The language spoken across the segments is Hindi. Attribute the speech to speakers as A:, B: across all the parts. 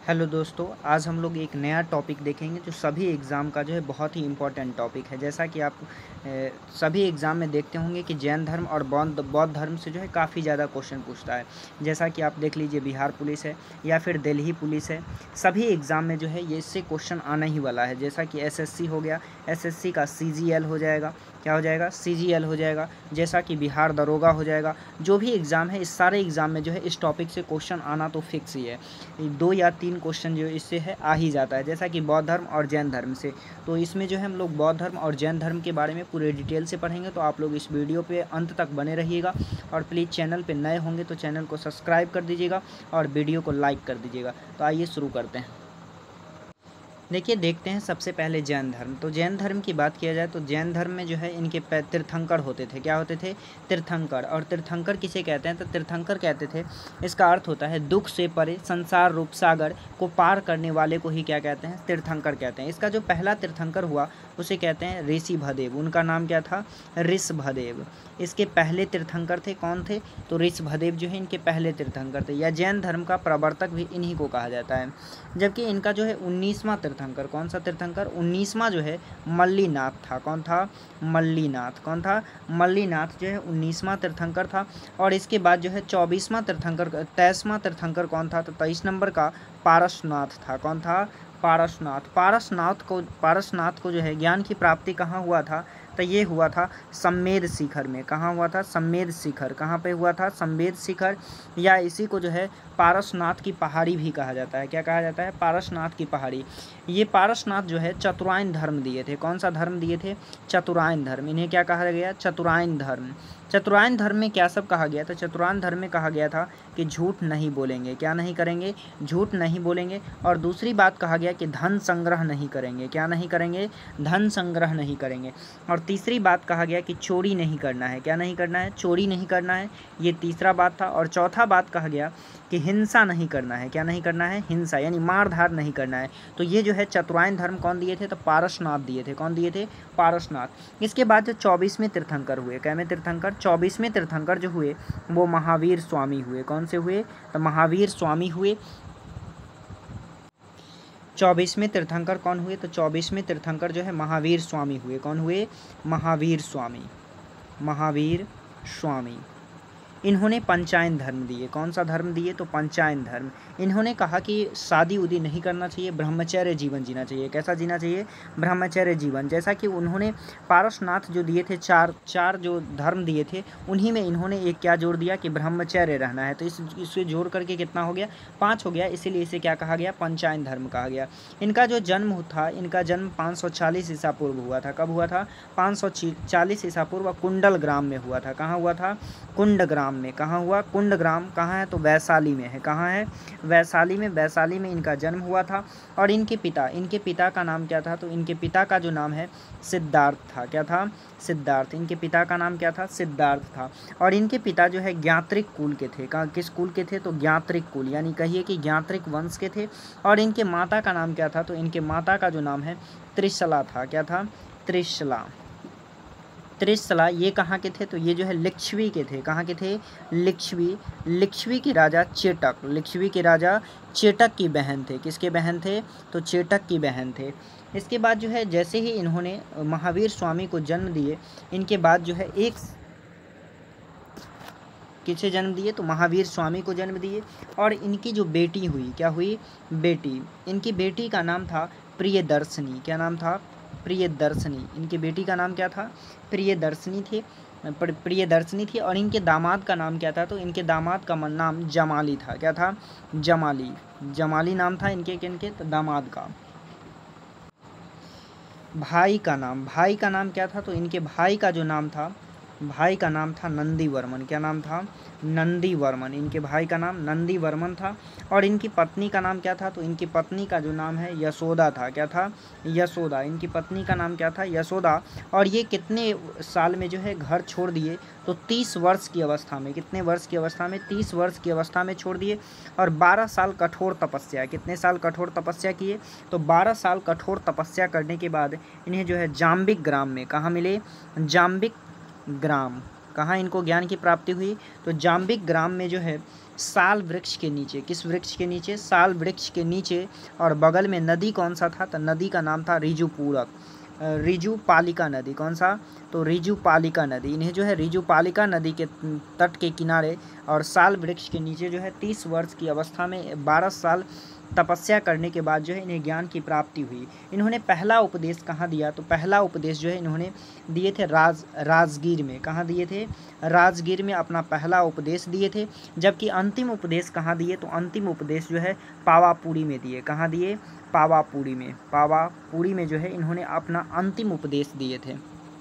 A: हेलो दोस्तों, आज हम लोग एक नया टॉपिक देखेंगे जो सभी एग्ज़ाम का जो है बहुत ही इम्पोर्टेंट टॉपिक है। जैसा कि आप सभी एग्ज़ाम में देखते होंगे कि जैन धर्म और बौद्ध धर्म से जो है काफ़ी ज़्यादा क्वेश्चन पूछता है। जैसा कि आप देख लीजिए, बिहार पुलिस है या फिर दिल्ली पुलिस है, सभी एग्ज़ाम में जो है ये इससे क्वेश्चन आना ही वाला है। जैसा कि एसएससी हो गया, एसएससी का सीजीएल हो जाएगा, क्या हो जाएगा, सीजीएल हो जाएगा। जैसा कि बिहार दरोगा हो जाएगा। जो भी एग्ज़ाम है, इस सारे एग्ज़ाम में जो है इस टॉपिक से क्वेश्चन आना तो फिक्स ही है। 2 या 3 क्वेश्चन जो इससे है आ ही जाता है। जैसा कि बौद्ध धर्म और जैन धर्म से, तो इसमें जो है हम लोग बौद्ध धर्म और जैन धर्म के बारे में पूरे डिटेल से पढ़ेंगे। तो आप लोग इस वीडियो पे अंत तक बने रहिएगा और प्लीज़ चैनल पे नए होंगे तो चैनल को सब्सक्राइब कर दीजिएगा और वीडियो को लाइक कर दीजिएगा। तो आइए शुरू करते हैं। देखिए, देखते हैं सबसे पहले जैन धर्म। तो जैन धर्म की बात किया जाए तो जैन धर्म में जो है इनके तीर्थंकर होते थे। क्या होते थे? तीर्थंकर। और तीर्थंकर किसे कहते हैं? तो तीर्थंकर कहते थे, इसका अर्थ होता है दुख से परे संसार रूप सागर को पार करने वाले को ही क्या कहते हैं? तीर्थंकर कहते हैं। इसका जो पहला तीर्थंकर हुआ उसे कहते हैं ऋषभदेव। उनका नाम क्या था? ऋषभदेव। इसके पहले तीर्थंकर थे, कौन थे? तो ऋषभदेव जो है इनके पहले तीर्थंकर थे, या जैन धर्म का प्रवर्तक भी इन्हीं को कहा जाता है। जबकि इनका जो है 19वां तीर्थंकर, कौन सा तीर्थंकर? 19वां जो है मल्लीनाथ था। कौन था? मल्लीनाथ। कौन था? मल्लीनाथ जो है 19वां तीर्थंकर था। और इसके बाद जो है 24वां तीर्थंकर, 23वां तीर्थंकर कौन था? तो 23 नंबर का पारसनाथ था। कौन था? पारसनाथ। पारसनाथ को जो है ज्ञान की प्राप्ति कहाँ हुआ था? तो ये हुआ था सम्मेद शिखर में। कहाँ हुआ था? सम्मेद शिखर। कहाँ पे हुआ था? सम्मेद शिखर, या इसी को जो है पारसनाथ की पहाड़ी भी कहा जाता है। क्या कहा जाता है? पारसनाथ की पहाड़ी। ये पारसनाथ जो है चतुरायन धर्म दिए थे। कौन सा धर्म दिए थे? चतुरायन धर्म। इन्हें क्या कहा गया? चतुरायन धर्म। चतुरायन धर्म में क्या सब कहा गया? तो चतुरायन धर्म में कहा गया था कि झूठ नहीं बोलेंगे। क्या नहीं करेंगे? झूठ नहीं बोलेंगे। और दूसरी बात कहा गया कि धन संग्रह नहीं करेंगे। क्या नहीं करेंगे? धन संग्रह नहीं करेंगे। और तीसरी बात कहा गया कि चोरी नहीं करना है। क्या नहीं करना है? चोरी नहीं करना है। ये तीसरा बात था। और चौथा बात कहा गया कि हिंसा नहीं करना है। क्या नहीं करना है? हिंसा, यानी मार धार नहीं करना है। तो ये जो है चतुरायन धर्म कौन दिए थे? तो पारसनाथ दिए थे। कौन दिए थे? पारसनाथ। इसके बाद जो 24वें तीर्थंकर हुए, कैवें तीर्थंकर? 24वें तीर्थंकर जो हुए वो महावीर स्वामी हुए। कौन से हुए? तो महावीर स्वामी हुए। 24वें तीर्थंकर कौन हुए? तो 24वें तीर्थंकर जो है महावीर स्वामी हुए। कौन हुए? महावीर स्वामी। महावीर स्वामी। इन्होंने पंचायन धर्म दिए। कौन सा धर्म दिए? तो पंचायन धर्म। इन्होंने कहा कि शादी उदी नहीं करना चाहिए, ब्रह्मचर्य जीवन जीना चाहिए। कैसा जीना चाहिए? ब्रह्मचर्य जीवन। जैसा कि उन्होंने पारसनाथ जो दिए थे, चार जो धर्म दिए थे, उन्हीं में इन्होंने एक क्या जोड़ दिया कि ब्रह्मचर्य रहना है। तो इसे जोड़ करके कितना हो गया? 5 हो गया। इसीलिए इसे क्या कहा गया? पंचायन धर्म कहा गया। इनका जो जन्म था, इनका जन्म 540 ईसा पूर्व हुआ था। कब हुआ था? 540 ईसा पूर्व कुंडल ग्राम में हुआ था। कहाँ हुआ था? कुंड ग्राम में। कहाँ हुआ? कुंड ग्राम कहाँ है? तो वैशाली में है। कहाँ है? वैशाली में। वैशाली में इनका जन्म हुआ था। और इनके पिता का नाम क्या था? तो इनके पिता का जो नाम है सिद्धार्थ था। क्या था? सिद्धार्थ। इनके पिता का नाम क्या था? सिद्धार्थ था। और इनके पिता जो है ज्ञात्रिक कुल के थे। कहाँ, किस कुल के थे? तो ज्ञात्रिक कुल, यानी कहिए कि ज्ञात्रिक वंश के थे। और इनके माता का नाम क्या था? तो इनके माता का जो नाम है त्रिशला था। क्या था? त्रिशला। त्रिशला। ये कहाँ के थे? तो ये जो है लिच्छवी के थे। कहाँ के थे? लिच्छवी के राजा चेटक। लिच्छवी के राजा चेटक की बहन थे। किसके बहन थे? तो चेटक की बहन थे। इसके बाद जो है जैसे ही इन्होंने महावीर स्वामी को जन्म दिए, इनके बाद जो है किसे जन्म दिए? तो महावीर स्वामी को जन्म दिए। और इनकी जो बेटी हुई, क्या हुई? बेटी। इनकी बेटी का नाम था प्रियदर्शनी। क्या नाम था? प्रियदर्शनी। इनकी बेटी का नाम क्या था? प्रियदर्शनी थी। प्रियदर्शनी थी। और इनके दामाद का नाम क्या था? तो इनके दामाद का नाम जमाली था। क्या था? जमाली। जमाली नाम था इनके दामाद का। भाई का नाम क्या था? तो इनके भाई का जो नाम था, भाई का नाम था नंदीवर्मन। क्या नाम था? नंदीवर्मन। इनके भाई का नाम नंदीवर्मन था। और इनकी पत्नी का नाम क्या था? तो इनकी पत्नी का जो नाम है यशोदा था। क्या था? यशोदा। इनकी पत्नी का नाम क्या था? यशोदा। और ये कितने साल में जो है घर छोड़ दिए? तो 30 वर्ष की अवस्था में। कितने वर्ष की अवस्था में? 30 वर्ष की अवस्था में छोड़ दिए। और 12 साल कठोर तपस्या। कितने साल कठोर तपस्या किए? तो 12 साल कठोर तपस्या करने के बाद इन्हें जो है जाम्बिक ग्राम में, कहाँ मिले? जाम्बिक ग्राम। कहाँ इनको ज्ञान की प्राप्ति हुई? तो जाम्बिक ग्राम में जो है साल वृक्ष के नीचे। किस वृक्ष के नीचे? साल वृक्ष के नीचे। और बगल में नदी कौन सा था? तो नदी का नाम था ऋजुपूरक, ऋजुपालिका नदी। कौन सा? तो ऋजुपालिका नदी। इन्हें जो है ऋजुपालिका नदी के तट के किनारे और साल वृक्ष के नीचे जो है 30 वर्ष की अवस्था में 12 साल तपस्या करने के बाद जो है इन्हें ज्ञान की प्राप्ति हुई। इन्होंने पहला उपदेश कहाँ दिया? तो पहला उपदेश जो है इन्होंने दिए थे राजगीर में। कहाँ दिए थे? राजगीर में अपना पहला उपदेश दिए थे। जबकि अंतिम उपदेश कहाँ दिए? तो अंतिम उपदेश जो है पावापुरी में दिए। कहाँ दिए? पावापुरी में। पावापुरी में जो है इन्होंने अपना अंतिम उपदेश दिए थे।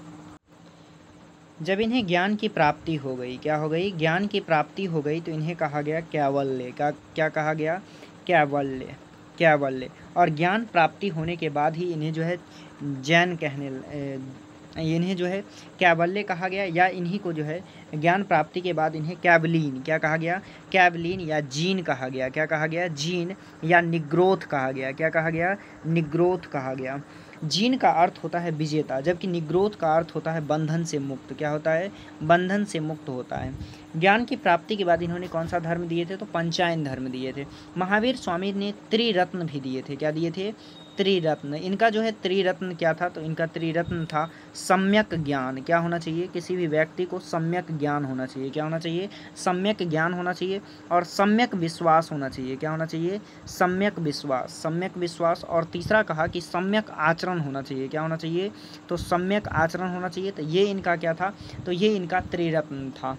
A: जब इन्हें ज्ञान की प्राप्ति हो गई, क्या हो गई? ज्ञान की प्राप्ति हो गई, तो इन्हें कहा गया कैवल्य। क्या कहा गया? कैवल्य, कैवल्य। और ज्ञान प्राप्ति होने के बाद ही इन्हें जो है जैन इन्हें जो है कैवल्य कहा गया, या इन्हीं को जो है ज्ञान प्राप्ति के बाद इन्हें कैवलीन, क्या कहा गया? कैवलीन या जीन कहा गया। क्या कहा गया? जीन या निग्रोथ कहा गया। क्या कहा गया? निग्रोथ कहा गया। जीन का अर्थ होता है विजेता, जबकि निग्रोथ का अर्थ होता है बंधन से मुक्त। क्या होता है? बंधन से मुक्त होता है। ज्ञान की प्राप्ति के बाद इन्होंने कौन सा धर्म दिए थे? तो पंचायन धर्म दिए थे। महावीर स्वामी ने त्रिरत्न भी दिए थे। क्या दिए थे? त्रिरत्न। इनका जो है त्रिरत्न क्या था? तो इनका त्रिरत्न था सम्यक ज्ञान। क्या होना चाहिए? किसी भी व्यक्ति को सम्यक ज्ञान होना चाहिए। क्या होना चाहिए? सम्यक ज्ञान होना चाहिए। और सम्यक विश्वास होना चाहिए। क्या होना चाहिए? सम्यक विश्वास, सम्यक विश्वास। और तीसरा कहा कि सम्यक आचरण होना चाहिए। क्या होना चाहिए? तो सम्यक आचरण होना चाहिए। तो ये इनका क्या था? तो ये इनका त्रिरत्न था।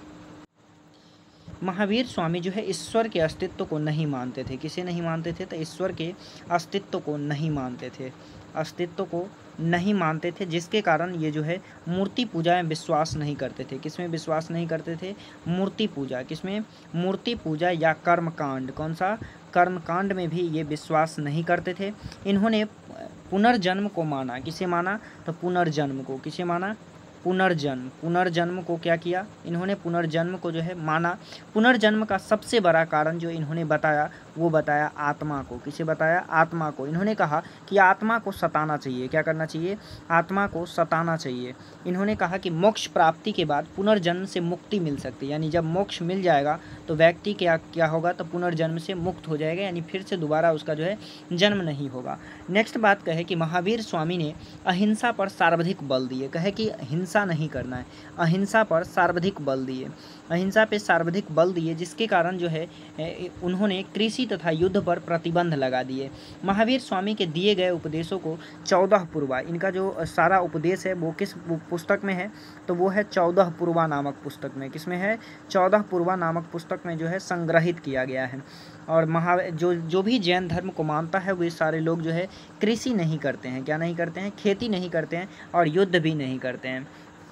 A: महावीर स्वामी जो है ईश्वर के अस्तित्व को नहीं मानते थे। किसे नहीं मानते थे? तो ईश्वर के अस्तित्व को नहीं मानते थे, अस्तित्व को नहीं मानते थे, जिसके कारण ये जो है मूर्ति पूजा में विश्वास नहीं करते थे। किसमें विश्वास नहीं करते थे? मूर्ति पूजा। किसमें? मूर्ति पूजा या कर्मकांड। कौन सा? कर्मकांड में भी ये विश्वास नहीं करते थे। इन्होंने पुनर्जन्म को माना। किसे माना? तो पुनर्जन्म को। किसे माना? पुनर्जन्म। पुनर्जन्म को क्या किया? इन्होंने पुनर्जन्म को जो है माना। पुनर्जन्म का सबसे बड़ा कारण जो इन्होंने बताया, वो बताया आत्मा को। किसे बताया? आत्मा को। इन्होंने कहा कि आत्मा को सताना चाहिए। क्या करना चाहिए? आत्मा को सताना चाहिए। इन्होंने कहा कि मोक्ष प्राप्ति के बाद पुनर्जन्म से मुक्ति मिल सकती है, यानी जब मोक्ष मिल जाएगा तो व्यक्ति क्या होगा? तो पुनर्जन्म से मुक्त हो जाएगा, यानी फिर से दोबारा उसका जो है जन्म नहीं होगा। नेक्स्ट बात कहे कि महावीर स्वामी ने अहिंसा पर सर्वाधिक बल दिए। कहे कि हिंसा नहीं करना है, अहिंसा पर सर्वाधिक बल दिए। अहिंसा पे सर्वाधिक बल दिए, जिसके कारण जो है उन्होंने कृषि तथा युद्ध पर प्रतिबंध लगा दिए। महावीर स्वामी के दिए गए उपदेशों को 14 पूर्वा, इनका जो सारा उपदेश है वो किस पुस्तक में है? तो वो है 14 पूर्वा नामक पुस्तक में। किसमें है? 14 पूर्वा नामक पुस्तक में जो है संग्रहित किया गया है। और जो भी जैन धर्म को मानता है वे सारे लोग जो है कृषि नहीं करते हैं। क्या नहीं करते हैं? खेती नहीं करते हैं और युद्ध भी नहीं करते हैं।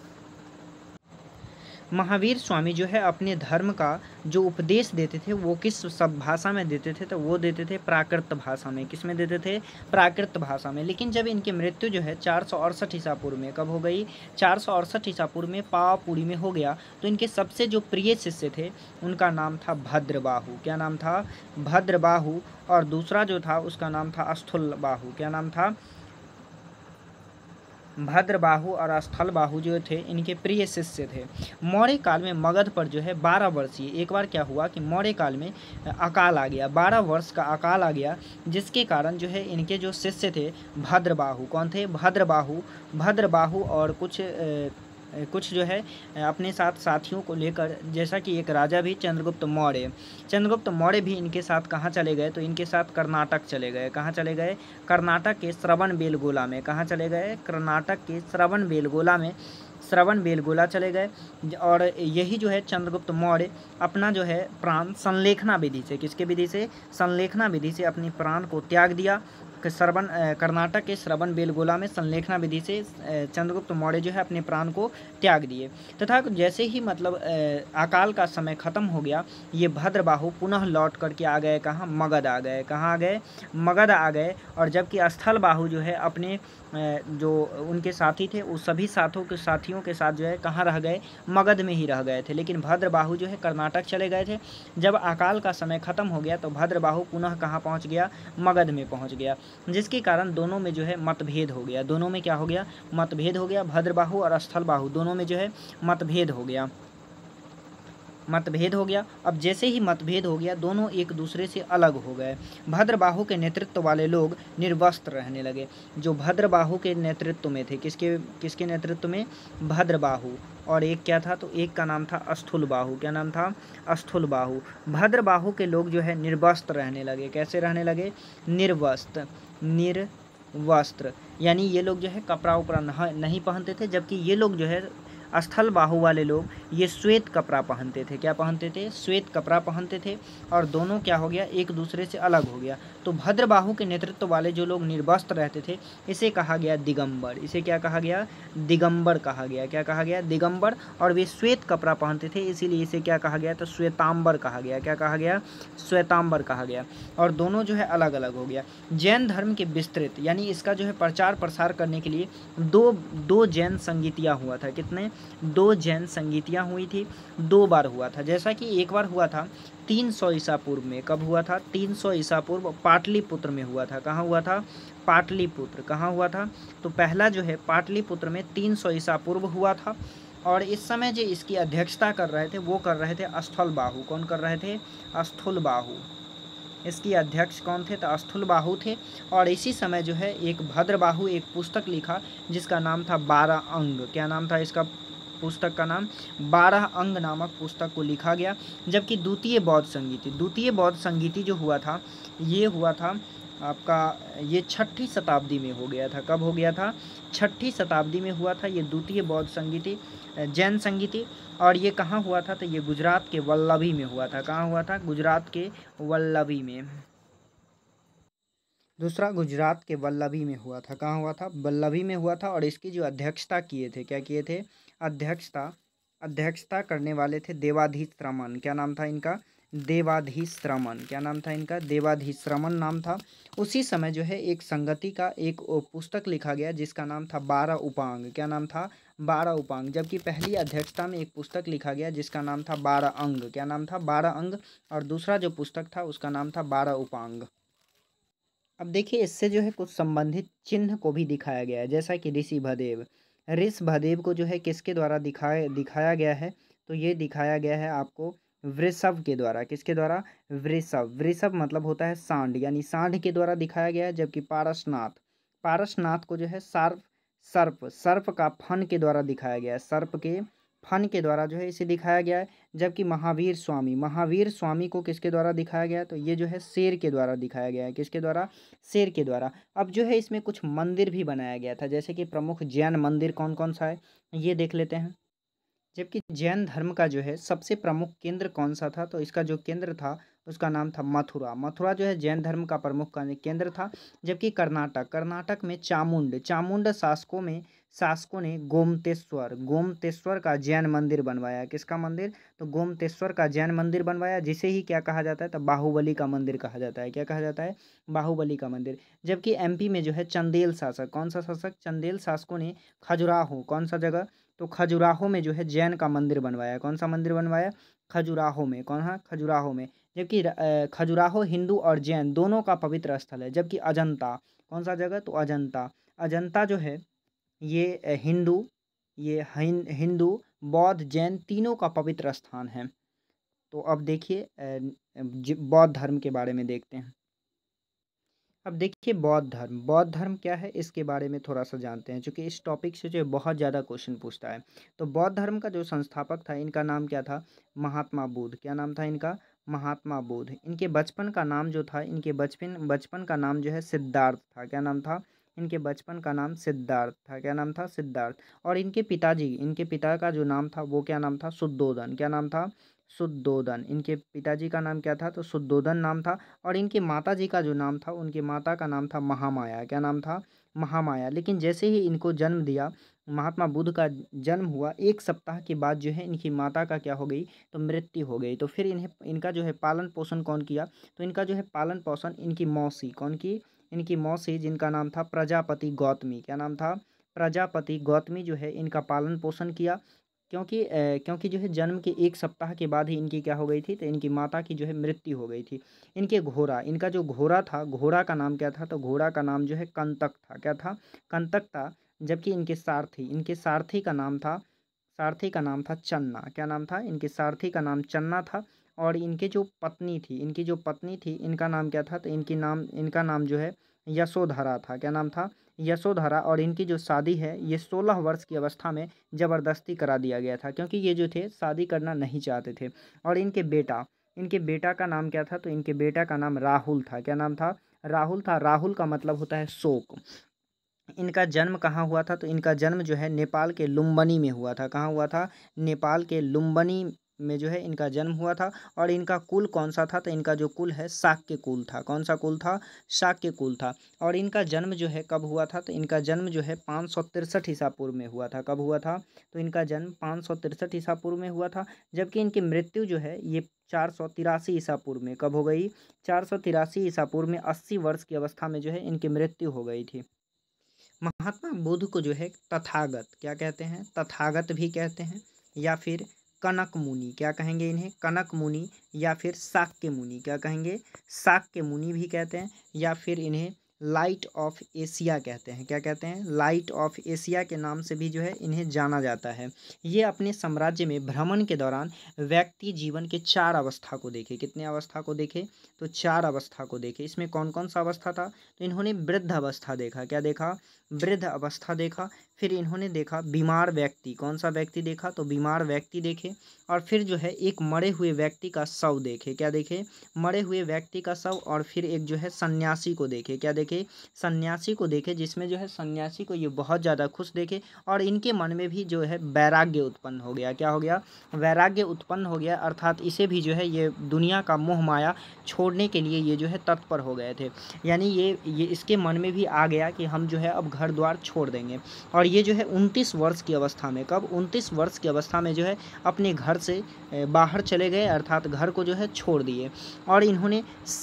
A: महावीर स्वामी जो है अपने धर्म का जो उपदेश देते थे वो किस सब भाषा में देते थे? तो वो देते थे प्राकृत भाषा में। किस में देते थे? प्राकृत भाषा में। लेकिन जब इनकी मृत्यु जो है 468 ईसा पूर्व में, कब हो गई? 468 ईसा पूर्व में पावापुरी में हो गया। तो इनके सबसे जो प्रिय शिष्य थे उनका नाम था भद्रबाहु। क्या नाम था? भद्रबाहु। और दूसरा जो था उसका नाम था स्थूलबाहु। क्या नाम था? भद्रबाहु और स्थलबाहु जो थे इनके प्रिय शिष्य थे। मौर्य काल में मगध पर जो है 12 वर्षीय, एक बार क्या हुआ कि मौर्य काल में अकाल आ गया, 12 वर्ष का अकाल आ गया, जिसके कारण जो है इनके जो शिष्य थे भद्रबाहु, कौन थे? भद्रबाहु और कुछ जो है अपने साथ साथियों को लेकर, जैसा कि एक राजा भी चंद्रगुप्त मौर्य भी इनके साथ कहाँ चले गए? तो इनके साथ कर्नाटक चले गए। कहाँ चले गए? कर्नाटक के श्रवणबेलगोला में। कहाँ चले गए? कर्नाटक के श्रवणबेलगोला चले गए। और यही जो है चंद्रगुप्त मौर्य अपना जो है प्राण संलेखना विधि से, किसके विधि से? संलेखना विधि से अपने प्राण को त्याग दिया। कर्नाटक के श्रवणबेलगोला में संलेखना विधि से चंद्रगुप्त मौर्य जो है अपने प्राण को त्याग दिए। तथा जैसे ही मतलब अकाल का समय खत्म हो गया, ये भद्रबाहु पुनः लौट करके आ गए। कहाँ? मगध आ गए। कहाँ आ गए? मगध आ गए। और जबकि स्थलबाहु जो है अपने जो उनके साथी थे उस सभी साथियों के साथ जो है कहाँ रह गए? मगध में ही रह गए थे। लेकिन भद्रबाहु जो है कर्नाटक चले गए थे। जब अकाल का समय खत्म हो गया तो भद्रबाहु पुनः कहाँ पहुँच गया? मगध में पहुँच गया, जिसके कारण दोनों में जो है मतभेद हो गया। दोनों में क्या हो गया? मतभेद हो गया। भद्रबाहु और स्थलबाहु दोनों में जो है मतभेद हो गया। मतभेद हो गया। अब जैसे ही मतभेद हो गया, दोनों एक दूसरे से अलग हो गए। भद्रबाहु के नेतृत्व वाले लोग निर्वस्त्र रहने लगे। जो भद्रबाहु के नेतृत्व में थे, किसके किसके नेतृत्व में? भद्रबाहु। और एक क्या था? तो एक का नाम था स्थूलबाहु। क्या नाम था? स्थूलबाहु। भद्रबाहु के लोग जो है निर्वस्त्र रहने लगे। कैसे रहने लगे? निर्वस्त्र। निर्वस्त्र यानी ये लोग जो है कपड़ा उपड़ा नहीं पहनते थे, जबकि ये लोग जो है स्थल बाहु वाले लोग ये श्वेत कपड़ा पहनते थे। क्या पहनते थे? श्वेत कपड़ा पहनते थे। और दोनों क्या हो गया? एक दूसरे से अलग हो गया। तो भद्रबाहु के नेतृत्व वाले जो लोग निर्वस्त्र रहते थे, इसे कहा गया दिगंबर। इसे क्या कहा गया? दिगंबर कहा गया। क्या कहा गया? दिगंबर। और वे श्वेत कपड़ा पहनते थे, इसीलिए इसे क्या कहा गया? तो श्वेतांबर कहा गया। क्या कहा गया? श्वेतांबर कहा गया। और दोनों जो है अलग अलग हो गया। जैन धर्म के विस्तृत यानी इसका जो है प्रचार प्रसार करने के लिए दो जैन संगीतियाँ हुआ था। कितने? 2 जैन संगीतियाँ हुई थी। 2 बार हुआ था। जैसा कि एक बार हुआ था 300 ईसा पूर्व में। कब हुआ था? 300 ईसा पूर्व पाटलिपुत्र में हुआ था। कहाँ हुआ था? पाटलिपुत्र। कहाँ हुआ था? तो पहला जो है पाटलिपुत्र में 300 ईसा पूर्व हुआ था। और इस समय जो इसकी अध्यक्षता कर रहे थे, वो कर रहे थे स्थूलबाहु। कौन कर रहे थे? स्थूलबाहु। इसकी अध्यक्ष कौन थे? तो स्थूलबाहु थे। और इसी समय जो है एक भद्रबाहु एक पुस्तक लिखा जिसका नाम था 12 अंग। क्या नाम था इसका? पुस्तक का नाम 12 अंग नामक पुस्तक को लिखा गया। जबकि द्वितीय बौद्ध संगीति जो हुआ था, ये हुआ था आपका, ये 6ठी शताब्दी में हो गया था। कब हो गया था? 6ठी शताब्दी में हुआ था ये द्वितीय बौद्ध संगीति, जैन संगीति। और ये कहाँ हुआ था? तो ये गुजरात के वल्लभी में हुआ था। कहाँ हुआ था? गुजरात के वल्लभी में। दूसरा गुजरात के वल्लभी में हुआ था। कहाँ हुआ था? वल्लभी में हुआ था। और इसकी जो अध्यक्षता किए थे, क्या किए थे? अध्यक्षता करने वाले थे देवाधीश श्रमण। क्या नाम था इनका? देवाधीश श्रमण। क्या नाम था इनका? देवाधीश श्रमण नाम था। उसी समय जो है एक संगति का एक पुस्तक लिखा गया जिसका नाम था 12 उपांग। क्या नाम था? 12 उपांग। जबकि पहली अध्यक्षता में एक पुस्तक लिखा गया जिसका नाम था 12 अंग। क्या नाम था? 12 अंग। और दूसरा जो पुस्तक था उसका नाम था 12 उपांग। अब देखिए इससे जो है कुछ संबंधित चिन्ह को भी दिखाया गया है, जैसा कि ऋषभदेव को जो है किसके द्वारा दिखाया गया है? तो ये दिखाया गया है आपको वृषभ के द्वारा। किसके द्वारा? वृषभ मतलब होता है सांड, यानी सांड के द्वारा दिखाया गया है। जबकि पारसनाथ को जो है सर्प का फन के द्वारा दिखाया गया है। सर्प के फन के द्वारा जो है इसे दिखाया गया है। जबकि महावीर स्वामी को किसके द्वारा दिखाया गया है? तो ये जो है शेर के द्वारा दिखाया गया है। किसके द्वारा? शेर के द्वारा। अब जो है इसमें कुछ मंदिर भी बनाया गया था, जैसे कि प्रमुख जैन मंदिर कौन कौन सा है ये देख लेते हैं। जबकि जैन धर्म का जो है सबसे प्रमुख केंद्र कौन सा था? तो इसका जो केंद्र था उसका नाम था मथुरा जो है जैन धर्म का प्रमुख केंद्र था। जबकि कर्नाटक में चामुंड शासकों ने गोमतेश्वर का जैन मंदिर बनवाया। किसका मंदिर? तो गोमतेश्वर का जैन मंदिर बनवाया, जिसे ही क्या कहा जाता है? तो बाहुबली का मंदिर कहा जाता है। क्या कहा जाता है? बाहुबली का मंदिर। जबकि एमपी में जो है चंदेल शासक, कौन सा शासक? चंदेल शासकों ने खजुराहो, कौन सा जगह? तो खजुराहो में जो है जैन का मंदिर बनवाया। कौन सा मंदिर बनवाया? खजुराहो में। कौन है? खजुराहो में। जबकि खजुराहो हिंदू और जैन दोनों का पवित्र स्थल है। जबकि अजंता, कौन सा जगह? तो अजंता जो है ये हिंदू बौद्ध जैन तीनों का पवित्र स्थान है। तो अब देखिए बौद्ध धर्म के बारे में देखते हैं। अब देखिए बौद्ध धर्म क्या है इसके बारे में थोड़ा सा जानते हैं, क्योंकि इस टॉपिक से जो है बहुत ज़्यादा क्वेश्चन पूछता है। तो बौद्ध धर्म का जो संस्थापक था इनका नाम क्या था? महात्मा बुद्ध। क्या नाम था इनका? महात्मा बुद्ध। इनके बचपन का नाम जो था, इनके बचपन का नाम जो है सिद्धार्थ था। क्या नाम था? इनके बचपन का नाम सिद्धार्थ था। क्या नाम था? सिद्धार्थ। और इनके पिता का जो नाम था वो क्या नाम था? शुद्धोदन। क्या नाम था? शुद्धोदन। इनके पिताजी का नाम क्या था? तो शुद्धोदन नाम था। और इनकी माता जी का जो नाम था, उनकी माता का नाम था महामाया। क्या नाम था? महामाया। लेकिन जैसे ही इनको जन्म दिया, महात्मा बुद्ध का जन्म हुआ, 1 सप्ताह के बाद जो है इनकी माता का क्या हो गई? तो मृत्यु हो गई। तो फिर इनका जो है पालन पोषण कौन किया? तो इनका जो है पालन पोषण इनकी मौसी, कौन की? इनकी मौसी, जिनका नाम था प्रजापति गौतमी। क्या नाम था? प्रजापति गौतमी जो है इनका पालन पोषण किया। क्योंकि जो है जन्म के 1 सप्ताह के बाद ही इनकी क्या हो गई थी? तो इनकी माता की जो है मृत्यु हो गई थी। इनका जो घोड़ा था, घोड़ा का नाम क्या था? तो घोड़ा का नाम जो है कंतक था। क्या था? कंतक था। जबकि इनके सारथी का नाम था सारथी का नाम था चन्ना। क्या नाम था? इनके सारथी का नाम चन्ना था। और इनकी जो पत्नी थी इनका नाम क्या था? तो इनका नाम जो है यशोधरा था। क्या नाम था? यशोधरा। और इनकी जो शादी है ये 16 वर्ष की अवस्था में ज़बरदस्ती करा दिया गया था, क्योंकि ये जो थे शादी करना नहीं चाहते थे। और इनके बेटा का नाम क्या था? तो इनके बेटा का नाम राहुल था। क्या नाम था? राहुल था। राहुल का मतलब होता है शोक। इनका जन्म कहाँ हुआ था? तो इनका जन्म जो है नेपाल के लुम्बिनी में हुआ था। कहाँ हुआ था? नेपाल के लुम्बिनी में जो है इनका जन्म हुआ था। और इनका कुल कौन सा था? तो इनका जो कुल है शाक्य कुल था। कौन सा कुल था? शाक्य कुल था। और इनका जन्म जो है कब हुआ था? तो इनका जन्म जो है 563 ईसा पूर्व में हुआ था। कब हुआ था? तो इनका जन्म 563 ईसा पूर्व में हुआ था। जबकि इनकी मृत्यु जो है ये 483 ईसा पूर्व में कब हो गई? 483 ईसा पूर्व में 80 वर्ष की अवस्था में जो है इनकी मृत्यु हो गई थी। महात्मा बुद्ध को जो है तथागत क्या कहते हैं? तथागत भी कहते हैं, या फिर कनक मुनि। क्या कहेंगे इन्हें? कनक मुनि। या फिर शाक्य मुनि। क्या कहेंगे? शाक्य मुनि भी कहते हैं। या फिर इन्हें लाइट ऑफ एशिया कहते हैं। क्या कहते हैं? लाइट ऑफ एशिया के नाम से भी जो है इन्हें जाना जाता है। ये अपने साम्राज्य में भ्रमण के दौरान व्यक्ति जीवन के 4 अवस्था को देखे। कितने अवस्था को देखे? तो 4 अवस्था को देखे। इसमें कौन कौन सा अवस्था था? तो इन्होंने वृद्ध अवस्था देखा। क्या देखा? वृद्ध अवस्था देखा। फिर इन्होंने देखा बीमार व्यक्ति। कौन सा व्यक्ति देखा? तो बीमार व्यक्ति देखे। और फिर जो है एक मरे हुए व्यक्ति का शव देखे। क्या देखे? मरे हुए व्यक्ति का शव। और फिर एक जो है सन्यासी को देखे। क्या देखे? सन्यासी को देखे, जिसमें जो है सन्यासी को ये बहुत ज़्यादा खुश देखे। और इनके मन में भी जो है वैराग्य उत्पन्न हो गया। क्या हो गया? वैराग्य उत्पन्न हो गया, अर्थात इसे भी जो है ये दुनिया का मोह माया छोड़ने के लिए ये जो है तत्पर हो गए थे। यानी ये इसके मन में भी आ गया कि हम जो है अब घर द्वार छोड़ देंगे। और ये जो है 29 वर्ष की अवस्था में, कब? 29 वर्ष की अवस्था में जो है अपने घर से बाहर चले गए, अर्थात घर को जो है छोड़ दिए। और इन्होंने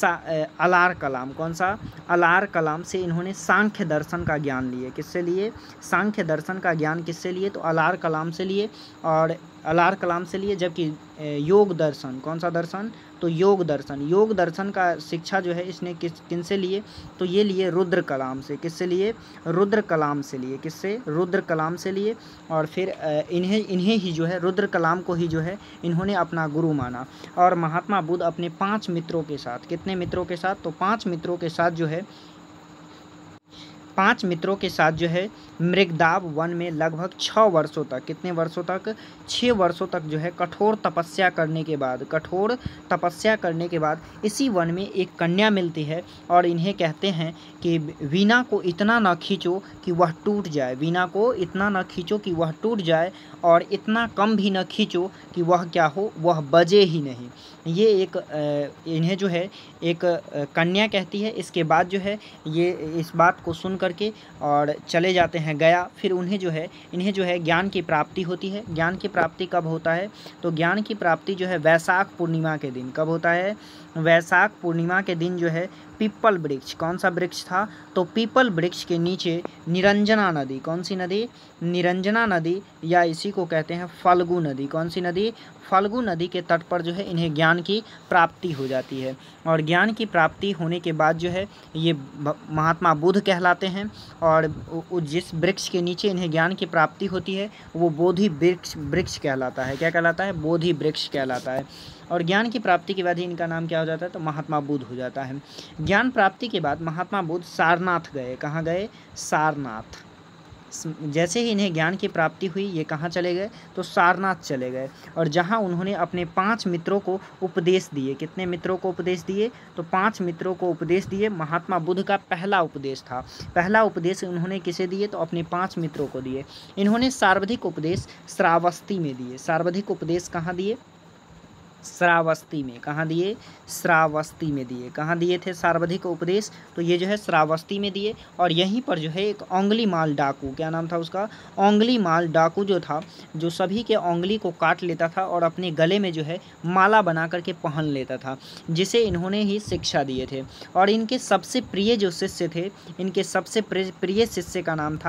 A: अलार कलाम, कौन सा? अलार कलाम से इन्होंने सांख्य दर्शन का ज्ञान लिए। किससे लिए? सांख्य दर्शन का ज्ञान किससे लिए? तो अलार कलाम से लिए। और अलार कलाम से लिए। जबकि योग दर्शन, कौन सा दर्शन? तो योग दर्शन का शिक्षा जो है इसने किनसे लिए? तो ये लिए रुद्र कलाम से। किससे लिए? रुद्र कलाम से लिए। किससे? रुद्र कलाम से लिए। और फिर इन्हें ही जो है रुद्र कलाम को ही जो है इन्होंने अपना गुरु माना। और महात्मा बुद्ध अपने 5 मित्रों के साथ, कितने मित्रों के साथ? तो 5 मित्रों के साथ जो है 5 मित्रों के साथ जो है मृगदाव वन में लगभग 6 वर्षों तक, कितने वर्षों तक? 6 वर्षों तक जो है कठोर तपस्या करने के बाद इसी वन में एक कन्या मिलती है। और इन्हें कहते हैं कि वीणा को इतना न खींचो कि वह टूट जाए। वीणा को इतना न खींचो कि वह टूट जाए, और इतना कम भी न खींचो कि वह क्या हो? वह बजे ही नहीं। ये इन्हें जो है एक कन्या कहती है। इसके बाद जो है ये इस बात को सुन करके और चले जाते हैं गया। फिर इन्हें जो है ज्ञान की प्राप्ति होती है। ज्ञान की प्राप्ति कब होता है? तो ज्ञान की प्राप्ति जो है वैशाख पूर्णिमा के दिन। कब होता है? वैशाख पूर्णिमा के दिन जो है पीपल वृक्ष, कौन सा वृक्ष था? तो पीपल वृक्ष के नीचे निरंजना नदी, कौन सी नदी? निरंजना नदी, या इसी को कहते हैं फल्गु नदी। कौन सी नदी? फल्गु नदी के तट पर जो है इन्हें ज्ञान की प्राप्ति हो जाती है। और ज्ञान की प्राप्ति होने के बाद जो है ये महात्मा बुद्ध कहलाते हैं। और जिस वृक्ष के नीचे इन्हें ज्ञान की प्राप्ति होती है वो बोधि वृक्ष कहलाता है। क्या कहलाता है? बोधि वृक्ष कहलाता है। और ज्ञान की प्राप्ति के बाद ही इनका नाम क्या हो जाता है? तो महात्मा बुद्ध हो जाता है। ज्ञान प्राप्ति के बाद महात्मा बुद्ध सारनाथ गए। कहाँ गए? सारनाथ। जैसे ही इन्हें ज्ञान की प्राप्ति हुई ये कहाँ चले गए? तो सारनाथ चले गए। और जहाँ उन्होंने अपने 5 मित्रों को उपदेश दिए। कितने मित्रों को उपदेश दिए? तो 5 मित्रों को उपदेश दिए। महात्मा बुद्ध का पहला उपदेश था। पहला उपदेश उन्होंने किसे दिए? तो अपने 5 मित्रों को दिए। इन्होंने सर्वाधिक उपदेश श्रावस्ती में दिए। सर्वाधिक उपदेश कहाँ दिए? श्रावस्ती में। कहाँ दिए? श्रावस्ती में दिए। कहाँ दिए थे सर्वाधिक उपदेश? तो ये जो है श्रावस्ती में दिए। और यहीं पर जो है एक ओंगली माल डाकू, क्या नाम था उसका? ओंगली माल डाकू जो था, जो सभी के ओंगली को काट लेता था और अपने गले में जो है माला बना करके पहन लेता था, जिसे इन्होंने ही शिक्षा दिए थे। और इनके सबसे प्रिय जो शिष्य थे, इनके सबसे प्रिय शिष्य का नाम था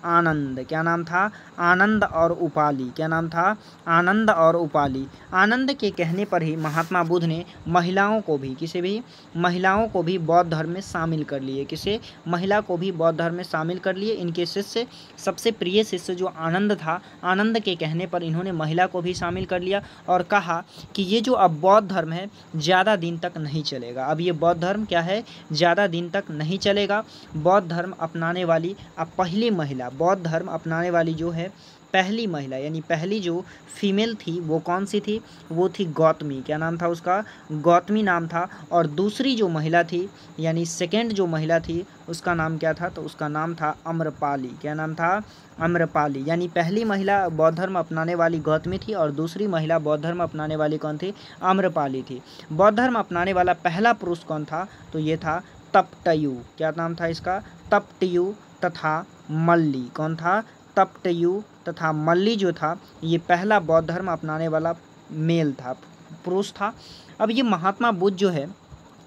A: आनंद। क्या नाम था? आनंद और उपाली। क्या नाम था? आनंद और उपाली। आनंद के कहने पर ही महात्मा बुद्ध ने महिलाओं को भी, किसे भी? महिलाओं को भी बौद्ध धर्म में शामिल कर लिए। किसे? महिला को भी बौद्ध धर्म में शामिल कर लिए। इनके शिष्य, सबसे प्रिय शिष्य जो आनंद था, आनंद के कहने पर इन्होंने महिला को भी शामिल कर लिया और कहा कि ये जो अब बौद्ध धर्म है ज़्यादा दिन तक नहीं चलेगा। अब ये बौद्ध धर्म क्या है? ज़्यादा दिन तक नहीं चलेगा। बौद्ध धर्म अपनाने वाली अब पहली महिला, बौद्ध धर्म अपनाने वाली जो है पहली महिला, यानी पहली जो फीमेल थी वो कौन सी थी? वो थी गौतमी। क्या नाम था उसका? गौतमी नाम था। और दूसरी जो महिला थी, यानी सेकेंड जो महिला थी, उसका नाम क्या था? तो उसका नाम था अम्रपाली। क्या नाम था? अम्रपाली। यानी पहली महिला बौद्ध धर्म अपनाने वाली गौतमी थी और दूसरी महिला बौद्ध धर्म अपनाने वाली कौन थी? अम्रपाली थी। बौद्ध धर्म अपनाने वाला पहला पुरुष कौन था? तो ये था तपटयु। क्या नाम था इसका? तपटयु तथा मल्ली। कौन था? तपटयु तथा मल्ली जो था, ये पहला बौद्ध धर्म अपनाने वाला मेल था, पुरुष था। अब ये महात्मा बुद्ध जो है,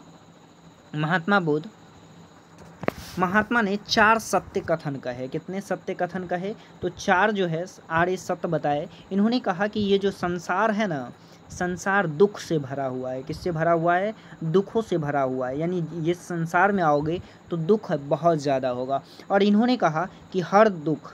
A: महात्मा ने 4 सत्य कथन कहे। कितने सत्य कथन कहे? तो 4 जो है आर्य सत्य बताए। इन्होंने कहा कि ये जो संसार है ना, संसार दुख से भरा हुआ है। किससे भरा हुआ है? दुखों से भरा हुआ है। यानी ये संसार में आओगे तो दुख बहुत ज़्यादा होगा। और इन्होंने कहा कि हर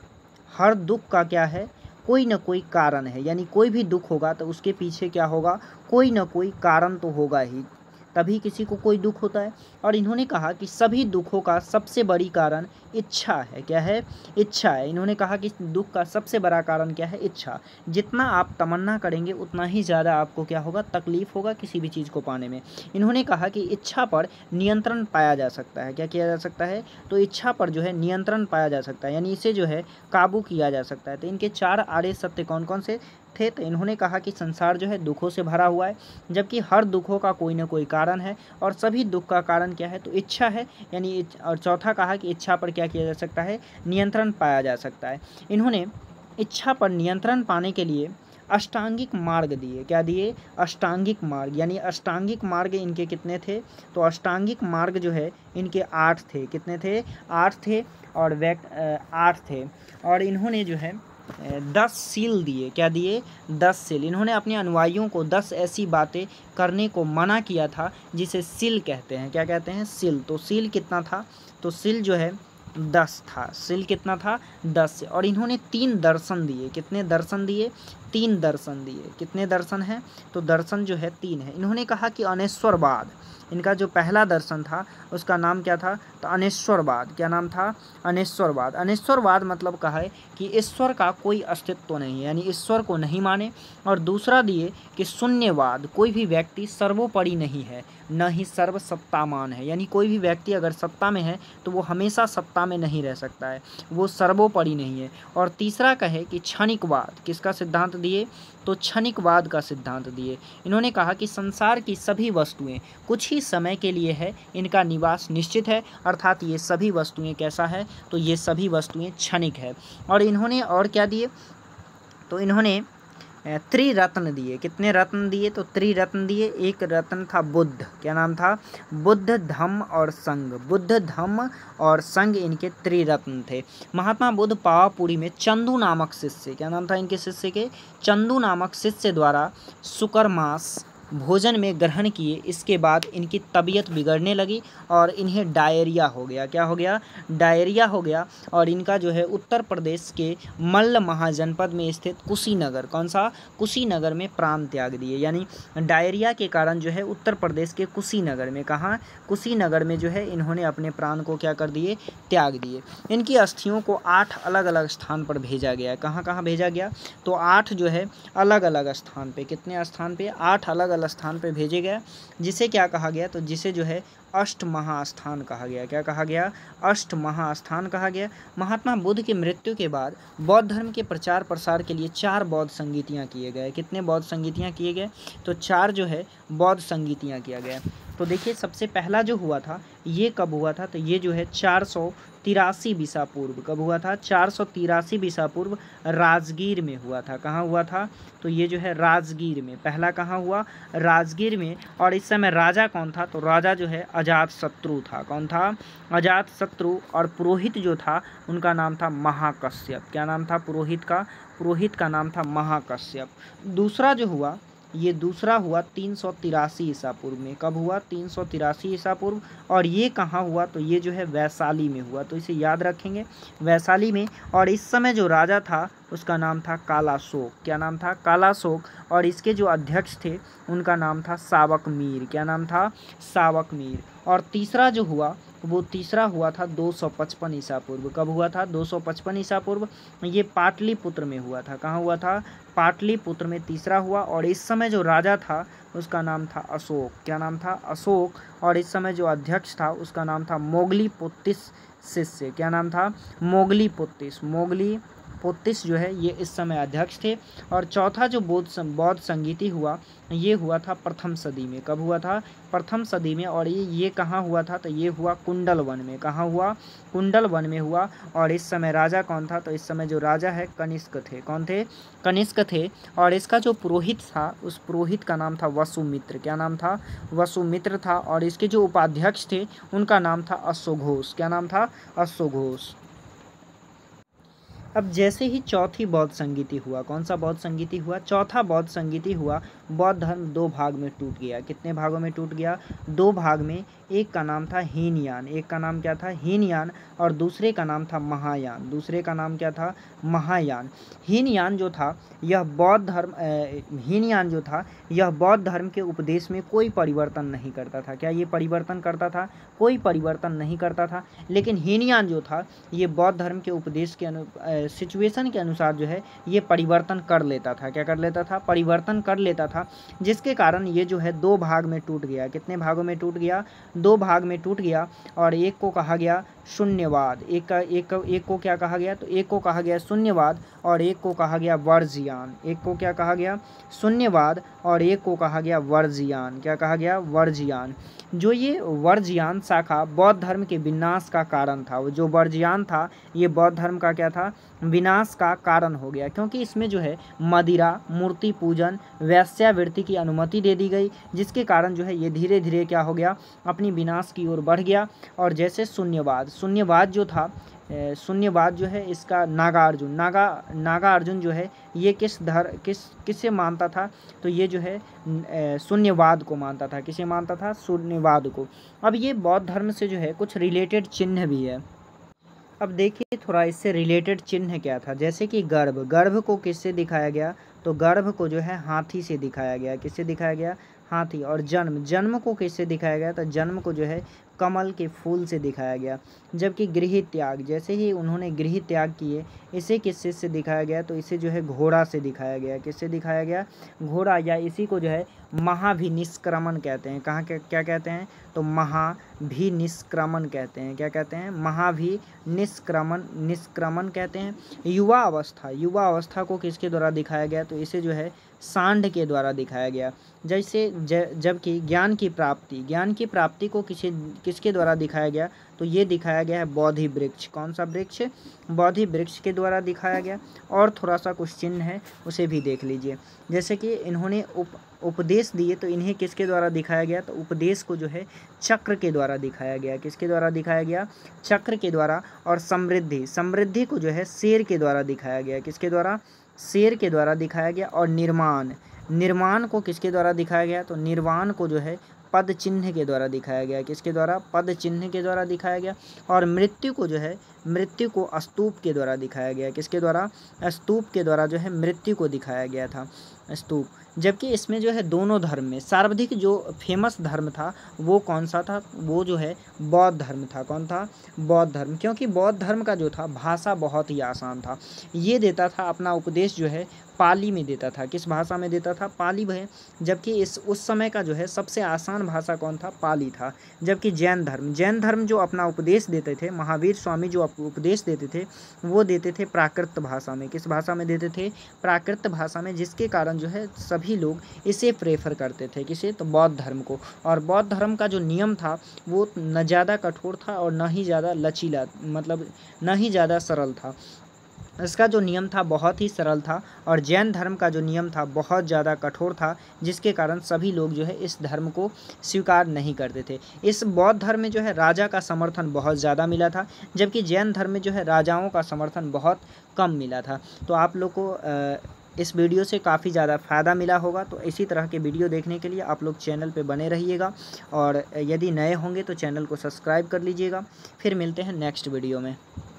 A: दुख का क्या है? कोई ना कोई कारण है। यानी कोई भी दुख होगा तो उसके पीछे क्या होगा? कोई ना कोई कारण तो होगा ही, तभी किसी को कोई दुख होता है। और इन्होंने कहा कि सभी दुखों का सबसे बड़ी कारण इच्छा है। क्या है? इच्छा है। इन्होंने कहा कि दुख का सबसे बड़ा कारण क्या है? इच्छा। जितना आप तमन्ना करेंगे उतना ही ज़्यादा आपको क्या होगा? तकलीफ होगा किसी भी चीज़ को पाने में। इन्होंने कहा कि इच्छा पर नियंत्रण पाया जा सकता है। क्या किया जा सकता है? तो इच्छा पर जो है नियंत्रण पाया जा सकता है, यानी इसे जो है काबू किया जा सकता है। तो इनके 4 आर्य सत्य कौन कौन से थे? तो इन्होंने कहा कि संसार जो है दुखों से भरा हुआ है, जबकि हर दुखों का कोई ना कोई कारण है और सभी दुख का कारण क्या है? तो इच्छा है। यानी और चौथा कहा कि इच्छा पर क्या किया जा सकता है? नियंत्रण पाया जा सकता है। इन्होंने इच्छा पर नियंत्रण पाने के लिए अष्टांगिक मार्ग दिए। क्या दिए? अष्टांगिक मार्ग। यानी अष्टांगिक मार्ग इनके कितने थे? तो अष्टांगिक मार्ग जो है इनके 8 थे। कितने थे? 8 थे। और 8 थे। और इन्होंने जो है 10 सील दिए। क्या दिए? 10 सील। इन्होंने अपने अनुयायियों को 10 ऐसी बातें करने को मना किया था जिसे सील कहते हैं। क्या कहते हैं? सील। तो सील कितना था? तो सील जो है 10 था। सील कितना था? 10 से। और इन्होंने 3 दर्शन दिए। कितने दर्शन दिए? 3 दर्शन दिए। कितने दर्शन हैं? तो दर्शन जो है 3 है। इन्होंने कहा कि अनेश्वरवाद, इनका जो पहला दर्शन था उसका नाम क्या था? तो अनेश्वरवाद। क्या नाम था? अनेश्वरवाद। अनेश्वरवाद मतलब कहा है कि ईश्वर का कोई अस्तित्व नहीं है, यानी ईश्वर को नहीं माने। और दूसरा दिए कि शून्यवाद, कोई भी व्यक्ति सर्वोपरि नहीं है, न ही सर्वसत्तामान है। यानी कोई भी व्यक्ति अगर सत्ता में है तो वो हमेशा सत्ता में नहीं रह सकता है, वो सर्वोपरि नहीं है। और तीसरा कहे कि क्षणिकवाद। किसका सिद्धांत दिए? तो क्षणिकवाद का सिद्धांत दिए। इन्होंने कहा कि संसार की सभी वस्तुएं कुछ ही समय के लिए है, इनका निवास निश्चित है, अर्थात ये सभी वस्तुएं कैसा है? तो ये सभी वस्तुएं क्षणिक है। और इन्होंने और क्या दिए? तो इन्होंने त्रिरत्न दिए। कितने रत्न दिए? तो त्रिरत्न दिए। एक रत्न था बुद्ध। क्या नाम था? बुद्ध, धम्म और संघ। बुद्ध, धम्म और संघ इनके त्रिरत्न थे। महात्मा बुद्ध पावापुरी में चंदू नामक शिष्य, क्या नाम था इनके शिष्य के? चंदू नामक शिष्य द्वारा शुक्रमास भोजन में ग्रहण किए। इसके बाद इनकी तबीयत बिगड़ने लगी और इन्हें डायरिया हो गया। क्या हो गया? डायरिया हो गया। और इनका जो है उत्तर प्रदेश के मल्ल महाजनपद में स्थित कुशीनगर, कौन सा? कुशीनगर में प्राण त्याग दिए। यानी डायरिया के कारण जो है उत्तर प्रदेश के कुशीनगर में, कहाँ? कुशीनगर में जो है इन्होंने अपने प्राण को क्या कर दिए? त्याग दिए। इनकी अस्थियों को 8 अलग अलग स्थान पर भेजा गया। कहाँ कहाँ भेजा गया? तो 8 जो है अलग अलग स्थान पे। कितने स्थान पे? 8 अलग अलग स्थान पे भेजे गया। जिसे क्या कहा गया? तो जिसे जो है अष्ट महास्थान कहा गया। क्या कहा गया? अष्ट महास्थान कहा गया। महात्मा बुद्ध की मृत्यु के बाद बौद्ध धर्म के प्रचार प्रसार के लिए 4 बौद्ध संगीतियाँ किए गए। कितने बौद्ध संगीतियाँ किए गए? तो 4 जो है बौद्ध संगीतियाँ किया गया। तो देखिए सबसे पहला जो हुआ था ये कब हुआ था, तो ये जो है 483 बीसा पूर्व। कब हुआ था? 483 बीसा पूर्व राजगीर में हुआ था। कहाँ हुआ था? तो ये जो है राजगीर में, पहला कहाँ हुआ? राजगीर में। और इस समय राजा कौन था? तो राजा जो है अजातशत्रु था। कौन था? अजातशत्रु। और पुरोहित जो था उनका नाम था महाकश्यप। क्या नाम था पुरोहित का? पुरोहित का नाम था महाकश्यप। दूसरा जो हुआ, ये दूसरा हुआ 383 ईसा पूर्व में। कब हुआ? 383 ईसा पूर्व। और ये कहाँ हुआ? तो ये जो है वैशाली में हुआ। तो इसे याद रखेंगे, वैशाली में। और इस समय जो राजा था उसका नाम था कालाशोक। क्या नाम था? कालाशोक। और इसके जो अध्यक्ष थे उनका नाम था सावक मीर। क्या नाम था? सावक मीर। और तीसरा जो हुआ वो तीसरा हुआ था 255 ईसा पूर्व। कब हुआ था? 255 ईसा पूर्व। ये पाटलिपुत्र में हुआ था। कहाँ हुआ था? पाटलिपुत्र में तीसरा हुआ। और इस समय जो राजा था उसका नाम था अशोक। क्या नाम था? अशोक। और इस समय जो अध्यक्ष था उसका नाम था मोगलीपुत्तिस शिष्य। क्या नाम था? मोगलीपुत्तिस। मोगलीपुत्तिस जो है ये इस समय अध्यक्ष थे। और चौथा जो बौद्ध संगीति हुआ ये हुआ था प्रथम सदी में। कब हुआ था? प्रथम सदी में। और ये कहाँ हुआ था? तो ये हुआ कुंडल वन में। कहाँ हुआ? कुंडल वन में हुआ। और इस समय राजा कौन था? तो इस समय जो राजा है कनिष्क थे। कौन थे? कनिष्क थे। और इसका जो पुरोहित था उस पुरोहित का नाम था वसुमित्र। क्या नाम था? वसुमित्र था। और इसके जो उपाध्यक्ष थे उनका नाम था अश्वघोष। क्या नाम था? अश्वघोष। अब जैसे ही चौथी बौद्ध संगीति हुआ, कौन सा बौद्ध संगीति हुआ? चौथा बौद्ध संगीति हुआ। बौद्ध धर्म दो भाग में टूट गया। कितने भागों में टूट गया? दो भाग में। एक का नाम था हीनयान। एक का नाम क्या था? हीनयान। और दूसरे का नाम था महायान। दूसरे का नाम क्या था? महायान। हीनयान जो था यह बौद्ध धर्म हीनयान जो था यह बौद्ध धर्म के उपदेश में कोई परिवर्तन नहीं करता था। क्या ये परिवर्तन करता था? कोई परिवर्तन नहीं करता था। लेकिन हीनयान जो था ये बौद्ध धर्म के उपदेश के सिचुएशन के अनुसार जो है ये परिवर्तन कर लेता था। क्या कर लेता था? परिवर्तन कर लेता था। जिसके कारण ये जो है दो भाग में टूट गया। कितने भागों में टूट गया? दो भाग में टूट गया। और एक को कहा गया शून्यवाद। एक को क्या कहा गया? तो एक को कहा गया शून्यवाद और एक को कहा गया वर्ज्यान। एक को क्या कहा गया? शून्यवाद। और एक को कहा गया वर्ज्यान। क्या कहा गया? वर्ज्यान। जो ये वर्ज्यान शाखा बौद्ध धर्म के विनाश का कारण था। वो जो वर्ज्यान था ये बौद्ध धर्म का क्या था? विनाश का कारण हो गया। क्योंकि इसमें जो है मदिरा, मूर्ति पूजन, वेश्यावृत्ति की अनुमति दे दी गई, जिसके कारण जो है ये धीरे धीरे क्या हो गया? अपनी विनाश की ओर बढ़ गया। और जैसे शून्यवाद जो था, शून्यवाद जो है इसका नागार्जुन जो है ये किससे मानता था? तो ये जो है शून्यवाद को मानता था। किसे मानता था? शून्यवाद को। अब ये बौद्ध धर्म से जो है कुछ रिलेटेड चिन्ह भी है। अब देखिए थोड़ा इससे रिलेटेड चिन्ह क्या था। जैसे कि गर्भ को किससे दिखाया गया? तो गर्भ को जो है हाथी से दिखाया गया। किससे दिखाया गया? हाथी। और जन्म को किससे दिखाया गया? तो जन्म को जो है कमल के फूल से दिखाया गया। जबकि गृह त्याग, जैसे ही उन्होंने गृह त्याग किए, इसे किससे से दिखाया गया? तो इसे जो है घोड़ा से दिखाया गया। किससे दिखाया गया? घोड़ा। या इसी को जो है महाभिनिष्क्रमण कहते हैं। कहाँ क्या कहते हैं? तो महाभिनिष्क्रमण कहते हैं। क्या कहते हैं? निष्क्रमण कहते हैं। युवा अवस्था को किसके द्वारा दिखाया गया? तो इसे जो है सांड के द्वारा दिखाया गया। जैसे जबकि ज्ञान की प्राप्ति को किसके द्वारा दिखाया गया? तो ये दिखाया गया है बोधि वृक्ष। कौन सा वृक्ष? बोधि वृक्ष के द्वारा दिखाया गया। और थोड़ा सा कुछ चिन्ह है उसे भी देख लीजिए। जैसे कि इन्होंने उपदेश दिए तो इन्हें किसके द्वारा दिखाया गया? तो उपदेश को जो है चक्र के द्वारा दिखाया गया। किसके द्वारा दिखाया गया? चक्र के द्वारा। और समृद्धि को जो है शेर के द्वारा दिखाया गया। किसके द्वारा? शेर के द्वारा दिखाया गया। और निर्माण को किसके द्वारा दिखाया गया? तो निर्वाण को जो है पद चिन्ह के द्वारा दिखाया गया। किसके द्वारा? पद चिन्ह के द्वारा दिखाया गया। और मृत्यु को स्तूप के द्वारा दिखाया गया। किसके द्वारा? स्तूप के द्वारा जो है मृत्यु को दिखाया गया था, स्तूप। जबकि इसमें जो है दोनों धर्म में सर्वाधिक जो फेमस धर्म था वो कौन सा था? वो जो है बौद्ध धर्म था। कौन था? बौद्ध धर्म। क्योंकि बौद्ध धर्म का जो था भाषा बहुत ही आसान था। ये देता था अपना उपदेश जो है पाली में देता था। किस भाषा में देता था? पाली में। जबकि उस समय का जो है सबसे आसान भाषा कौन था? पाली था। जबकि जैन धर्म जो अपना उपदेश देते थे, महावीर स्वामी जो उपदेश देते थे, वो देते थे प्राकृत भाषा में। किस भाषा में देते थे? प्राकृत भाषा में, जिसके कारण जो है सभी लोग इसे प्रेफर करते थे। किसे? तो बौद्ध धर्म को। और बौद्ध धर्म का जो नियम था वो न ज़्यादा कठोर था और न ही ज़्यादा लचीला, मतलब न ही ज़्यादा सरल था। इसका जो नियम था बहुत ही सरल था, और जैन धर्म का जो नियम था बहुत ज़्यादा कठोर था, जिसके कारण सभी लोग जो है इस धर्म को स्वीकार नहीं करते थे। इस बौद्ध धर्म में जो है राजा का समर्थन बहुत ज़्यादा मिला था, जबकि जैन धर्म में जो है राजाओं का समर्थन बहुत कम मिला था। तो आप लोग को इस वीडियो से काफ़ी ज़्यादा फ़ायदा मिला होगा। तो इसी तरह के वीडियो देखने के लिए आप लोग चैनल पे बने रहिएगा, और यदि नए होंगे तो चैनल को सब्सक्राइब कर लीजिएगा। फिर मिलते हैं नेक्स्ट वीडियो में।